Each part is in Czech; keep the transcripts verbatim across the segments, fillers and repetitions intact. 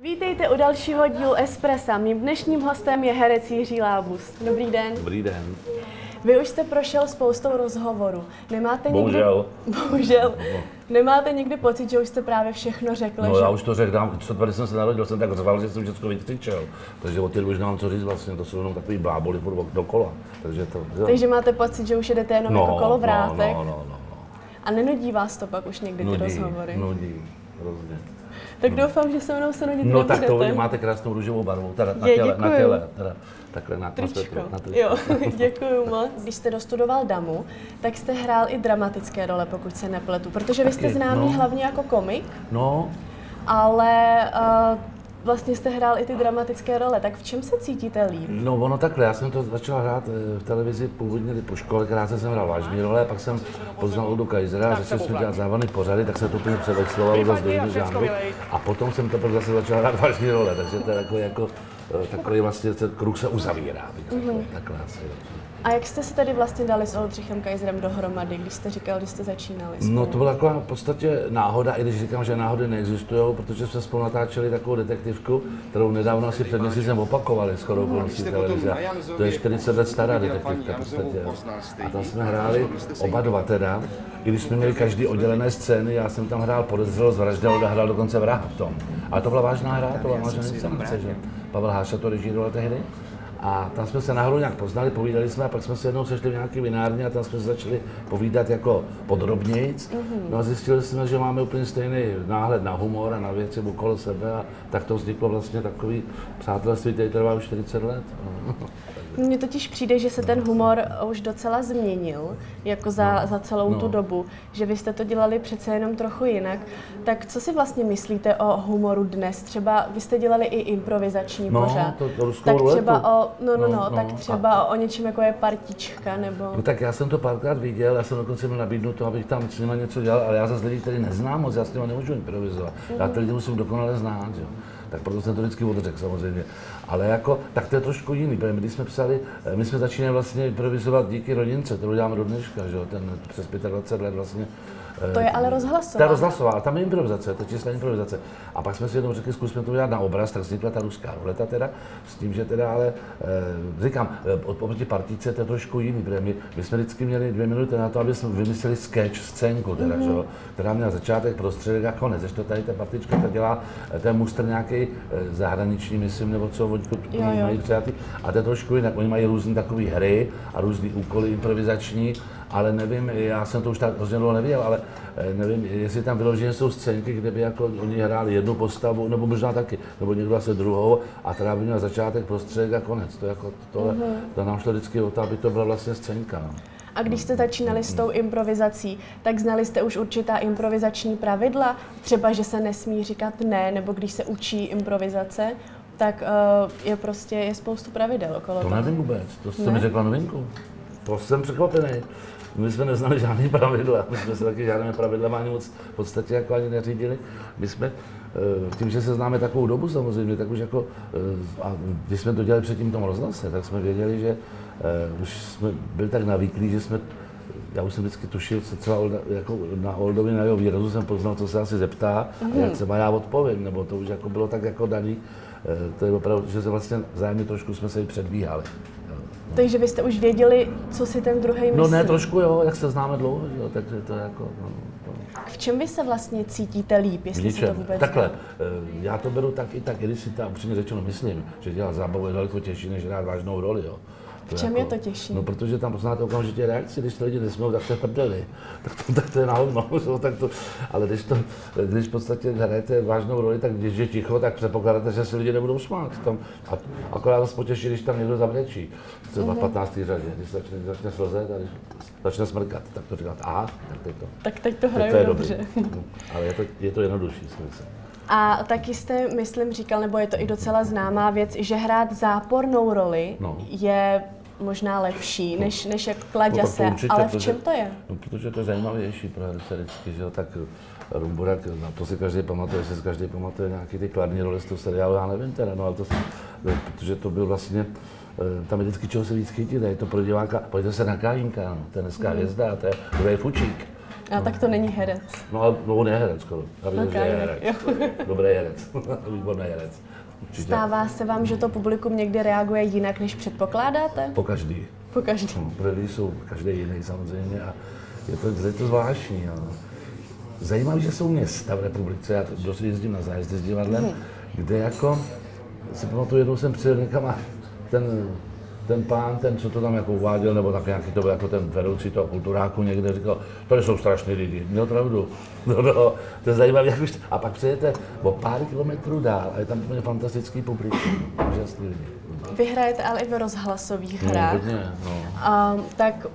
Vítejte u dalšího dílu Espressa. Mým dnešním hostem je herec Jiří Lábus. Dobrý den. Dobrý den. Vy už jste prošel spoustou rozhovorů. Nemáte Bohužel. Někdy... Bohužel. No. Nemáte někdy pocit, že už jste právě všechno řekl? No že... já už to řekl, když jsem se narodil, jsem tak řval, že jsem všechno vykřičel. Takže od té už nemám co říct vlastně, to jsou jenom takový bláboli dokola. Takže, to, Takže máte pocit, že už jedete jenom no, jako kolovrátek? No, no, no, no, no. A nenudí vás to pak už někdy nudí, ty rozhovory? Nudí, hrozně. Tak no. Doufám, že se mnou se nudit No nebudete. tak to vy máte krásnou růžovou barvu, teda na Je, těle, děkuju. na těle, teda takhle na, tričko. na tričko. Jo, děkuju moc. Když jste dostudoval damu, tak jste hrál i dramatické role, pokud se nepletu, protože vy jste známý no. hlavně jako komik, no. ale uh, vlastně jste hrál i ty dramatické role, tak v čem se cítíte líp? No ono takhle, já jsem to začal hrát v televizi původně po škole, krátce jsem hrál vážné role, pak jsem poznal Oldu Kajzera, začal jsem dělat závodní pořady, tak se to úplně převexlovalo zase do jiného žánru. A potom jsem to zase začal hrát vážné role, takže to je takový, jako, takový vlastně kruh se uzavírá, bych řekl, mm-hmm. takhle asi. A jak jste se tady vlastně dali s Oldřichem Kajzerem dohromady, když jste říkal, když jste začínali spolu? No to byla taková v podstatě náhoda, i když říkám, že náhody neexistují, protože jsme spolu natáčeli takovou detektivku, kterou nedávno asi před měsícem opakovali skoro okolností televize. To je čtyřicet let stará detektivka v podstatě. A tam jsme hráli oba dva teda, i když jsme měli každý oddělené scény, já jsem tam hrál podezřel z vraždy, Olda hrál dokonce vraha v tom. Ale to byla vážná hra, to byla vážná inscenace, že Pavel Háša to režíroval tehdy. A tam jsme se náhodou nějak poznali, povídali jsme a pak jsme se jednou sešli v nějaké vinárně a tam jsme se začali povídat jako podrobnějc. Mm-hmm. No a zjistili jsme, že máme úplně stejný náhled na humor a na věci okolo sebe a tak to vzniklo vlastně takový přátelství, který trvá už čtyřicet let. Mně totiž přijde, že se ten humor už docela změnil, jako za, no, za celou no. tu dobu, že vy jste to dělali přece jenom trochu jinak. Tak co si vlastně myslíte o humoru dnes? Třeba vy jste dělali i improvizační no, pořad. To, to ruskou tak ruletu. třeba o, no, no, no, no, no, tak třeba a... o něčem jako je Partička, nebo... No tak já jsem to párkrát viděl, já jsem dokonce měl nabídnout to, abych tam s nima něco dělal, ale já zase lidi, který neznám moc, já s nima nemůžu improvizovat. Mm. Já ty lidi musím dokonale znát, jo. Tak proto jsem to vždycky odřekl samozřejmě. Ale jako, tak to je trošku jiný, protože když jsme psali, my jsme začínali vlastně improvizovat díky rodince, kterou děláme do dneška, že jo, ten přes dvacet pět let vlastně. To je ale rozhlasová. To je rozhlasová, a tam je improvizace, to je čistá improvizace. A pak jsme si jednou řekli, zkusme to udělat na obraz, tak vznikla ta ruská ruleta teda, s tím, že teda ale, e, říkám, oproti Partice to je trošku jiný, protože my, my jsme vždycky měli dvě minuty na to, aby jsme vymysleli sketch, scénku teda, mm-hmm. že jo, která měla začátek, prostředek a konec. Ještě tady ta Partička, ta dělá ten mustr nějaký zahraniční, myslím, nebo co, oni mají přijatý. A to je trošku jinak, oni mají různé takové hry a různé úkoly improvizační, ale nevím, já jsem to už tak hrozně dlouho nevěděl, ale nevím, jestli tam vyloženě jsou scénky, kde by jako oni hráli jednu postavu, nebo možná taky, nebo někdo asi druhou, a teda by měl začátek, prostředek a konec. To, jako, tohle, mm-hmm. to nám šlo vždycky o to, aby to byla vlastně scénka. No. A když jste začínali s tou improvizací, tak znali jste už určitá improvizační pravidla? Třeba, že se nesmí říkat ne, nebo když se učí improvizace, tak uh, je prostě je spoustu pravidel okolo to. toho. To nevím vůbec, to jste ne? mi řekla novinku. To jsem překvapený. My jsme neznali žádný pravidla, my jsme se taky žádné pravidla ani moc v podstatě jako ani neřídili. My jsme, tím, že se známe takovou dobu samozřejmě, tak už jako, a když jsme to dělali předtím v tom rozhlase, tak jsme věděli, že už jsme byli tak navyklí, že jsme, já už jsem vždycky tušil, co třeba Olda, jako na Oldovi, na jeho výrazu jsem poznal, co se asi zeptá, mm. a jak třeba já odpovím, nebo to už jako bylo tak jako daný, to je opravdu, že se vlastně vzájemně trošku jsme se i předbíhali. Takže vy jste už věděli, co si ten druhý myslí? No ne, trošku jo, jak se známe dlouho, jo, takže to je jako... No, to... V čem vy se vlastně cítíte líp, jestli si to vůbec... Takhle, já to beru tak i tak, i když si tam upřímně řečeno myslím, že dělat zábavu je daleko těžší, než hrát vážnou roli, jo. V čem jako, je to těžší? No, protože tam poznáte okamžitě reakci, když to lidi nesmějou, tak to je prdeli. Tak to, tak to je náhodno, tak to, ale když, to, když v podstatě hrajete vážnou roli, tak když je ticho, tak předpokládáte, že se lidi nebudou smát. Tam, a, akorát vás potěší, když tam někdo zavřečí. Třeba v patnácté řadě, když začne, začne slzet a když začne smrkat, tak to říkáte, aha, tak teď to. Tak teď to hraju to je dobře. Dobrý. Ale je to, je to jednodušší, smysl. A taky jste, myslím, říkal, nebo je to i docela známá věc, že hrát zápornou roli no. je možná lepší, no. než, než jak kladěse, no, určitě, ale v čem to je? No, protože to je zajímavější pro herce vždycky, že jo, tak Rumburak, na to si každý pamatuje, jestli si každý pamatuje nějaký ty kladní role z toho seriálu, já nevím teda, no ale to, protože to byl vlastně, tam je vždycky čeho se víc chytit, je to pro diváka, pojďte se na Kajínka, no, to je dneska hvězda, to je druhý fučík. A tak to není herec. No, ale no, on je herec skoro. Já bych, Okay, že je herec. Dobrý herec. Výborný herec. Určitě. Stává se vám, že to publikum někdy reaguje jinak, než předpokládáte? Po každý. Po každý. No, protože jsou každý jiný samozřejmě a je to, je to zvláštní. No. Zajímavé, že jsou města v republice, já dost jezdím na zájezdy s divadlem, hmm. kde jako, si pamatuju, jednou jsem přijel někam a ten, ten pán, ten, co to tam jako uváděl, nebo tak nějaký to byl jako ten vedoucí toho kulturáku někde, říkal, tady jsou strašný lidi, měl pravdu. No, no, to je zajímavé, jak už, a pak přijete o pár kilometrů dál a je tam úplně fantastický publikum, úžasný lidi. Vy hrajete ale i v rozhlasových hrách. No, hodně, no. Um, tak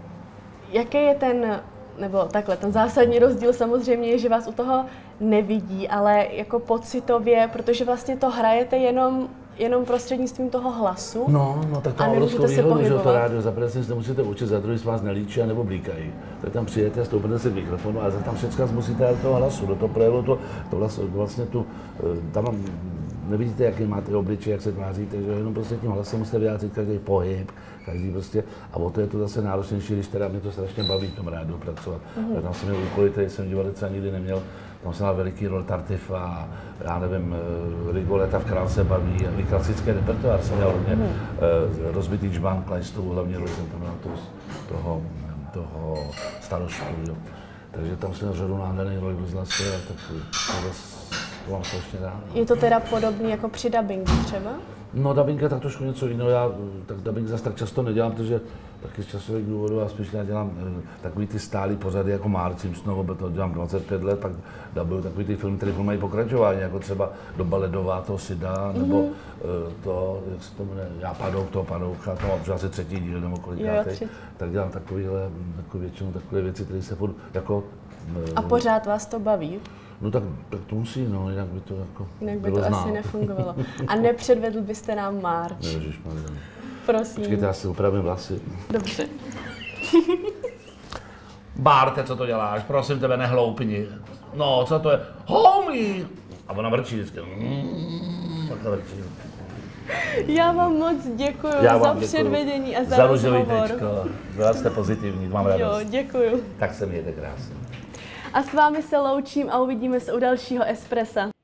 jaký je ten, nebo takhle, ten zásadní rozdíl samozřejmě je, že vás u toho nevidí, ale jako pocitově, protože vlastně to hrajete jenom, jenom prostřednictvím toho hlasu. No, no tak to má obrovskou se výhodu, že to pohybovat. rádio, za prvé si to musíte učit, za druhý se vás nelíčí nebo blíkají. Tak tam přijete, stoupnete si k mikrofonu a tam všechno musíte dát do toho hlasu, do toho projevu, to, to vlastně, vlastně tu, tam nevidíte, jaký máte obličej, jak se tváříte, že jenom prostě tím hlasem musíte vyjádřit každý pohyb, každý prostě, a o to je to zase náročnější, když teda mě to strašně baví v tom rádiu pracovat. Mm-hmm. Tam jsem měl úkoly, který jsem divadle třeba nikdy neměl, tam jsem měl veliký rol Tartif a já nevím, Rigoleta v Král se baví, a klasický repertoár jsem měl hodně, mm-hmm. rozbitý žbán, Klajstovou, hlavně roli jsem tam měl toho, toho, toho starostu, jo. Takže tam jsem měl řadu nádherných rolí v rozhlase, tak to, to mám strašně rád. Je to teda podobný jako při dabingu třeba? No, dubbing je tak trošku něco jiného, já tak dubbing zase tak často nedělám, protože taky z časových důvodů já spíš dělám e, takový ty stálý pořady jako Mark Simpsonovo, to dělám dvacet pět let, pak dubuju takový ty filmy, které mají pokračování, jako třeba Doba ledová toho Sida, nebo mm-hmm. e, to, jak se to jmenuje, Já Padouk, toho Padoucha, to mám asi třetí díl nebo kolikátej, tak dělám takovýhle, takový většinou takové věci, které se pod, jako... E, A pořád vás to baví? No tak, tak to musí, no, jinak by to jako Jinak by bylo to znát. asi nefungovalo. A nepředvedl byste nám Marč? Ježišmarja. Prosím. Počkejte, já si upravím vlasy. Dobře. Bárte, co to děláš? Prosím tebe, nehloupni. No, co to je? Homie! A ona vrčí vždycky. Mm, vrčí. Já vám moc děkuji Já za vám předvedení a za, za rozhovor. Tečko. Byla jste pozitivní, mám radost. Jo, děkuji. Tak se mějte krásně. A s vámi se loučím a uvidíme se u dalšího Espressa.